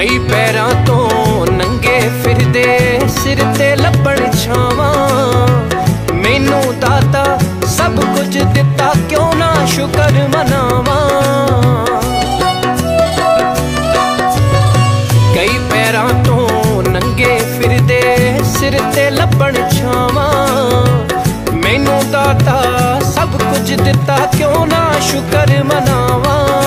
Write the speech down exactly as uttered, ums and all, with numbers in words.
कई पैरां तो नंगे फिरदे सिर ते लभण छावां। मैनू दाता सब कुछ दिता क्यों ना शुकर मनावां। कई पैरां तो नंगे फिरदे सिर ते लभण छावां। मैनू दाता सब कुछ दिता क्यों ना शुकर मनावां।